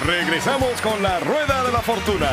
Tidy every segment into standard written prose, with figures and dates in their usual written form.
Regresamos con la Rueda de la Fortuna.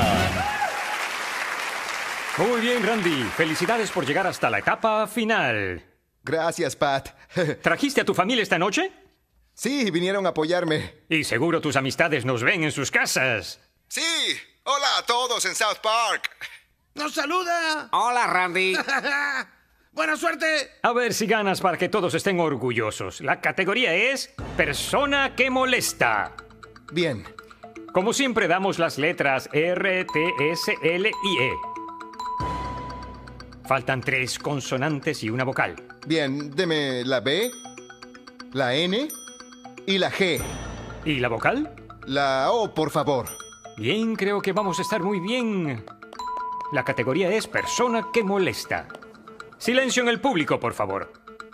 Muy bien, Randy. Felicidades por llegar hasta la etapa final. Gracias, Pat. ¿Trajiste a tu familia esta noche? Sí, vinieron a apoyarme. Y seguro tus amistades nos ven en sus casas. Sí, hola a todos en South Park. ¡Nos saluda! Hola, Randy. ¡Buena suerte! A ver si ganas para que todos estén orgullosos. La categoría es Persona que molesta. Bien. Como siempre, damos las letras R, T, S, L y E. Faltan 3 consonantes y una vocal. Bien, deme la B, la N y la G. ¿Y la vocal? La O, por favor. Bien, creo que vamos a estar muy bien. La categoría es Persona que molesta. Silencio en el público, por favor.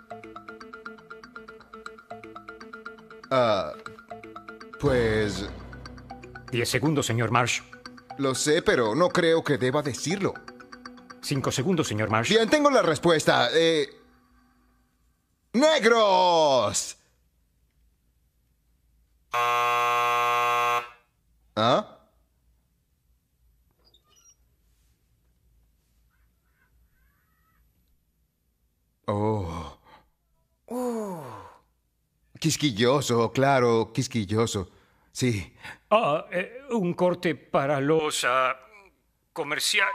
Pues 10 segundos, señor Marsh. lo sé, pero no creo que deba decirlo. 5 segundos, señor Marsh. Bien, tengo la respuesta. ¡Negros! ¿Ah? Oh. Quisquilloso, claro, quisquilloso. Sí. Un corte para los comerciales.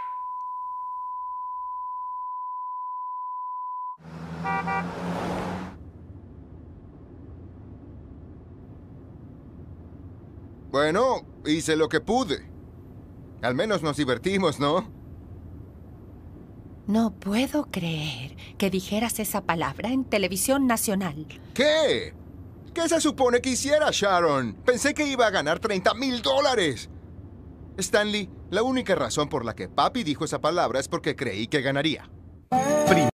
Bueno, hice lo que pude. Al menos nos divertimos, ¿no? No puedo creer que dijeras esa palabra en televisión nacional. ¿Qué? ¿Qué se supone que hiciera, Sharon? Pensé que iba a ganar $30,000. Stanley, la única razón por la que papi dijo esa palabra es porque creí que ganaría.